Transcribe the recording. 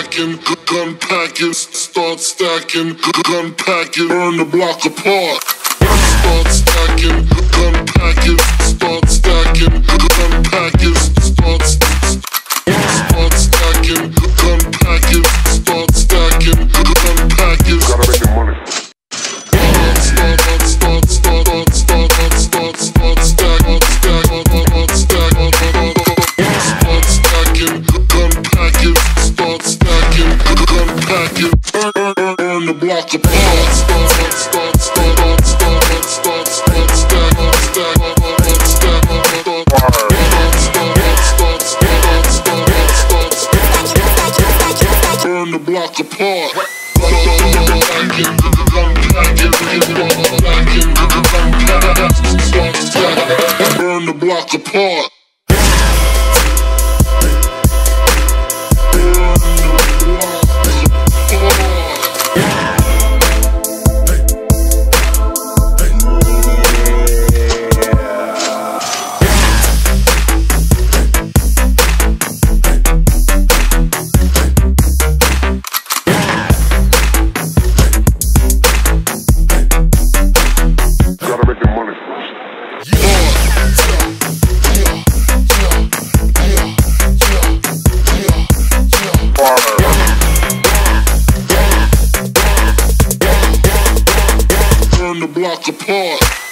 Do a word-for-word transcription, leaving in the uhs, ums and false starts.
packing, gun packing, start stacking, gun packing, burn the block apart. Start stacking, gun packing, start stacking, gun packing, start start stacking, gun packing, start stacking, gun packing. Gotta make the money. Start, start, start, start, start, start, start, stack, stack, stack, start stacking, gun packing, start stacking, gun packing, burn the block apart. Start, start, start, start, start, start, stack, stack, stack, start, start, start, start, start, burn the block apart. Burn the block apart. Burn the block apart.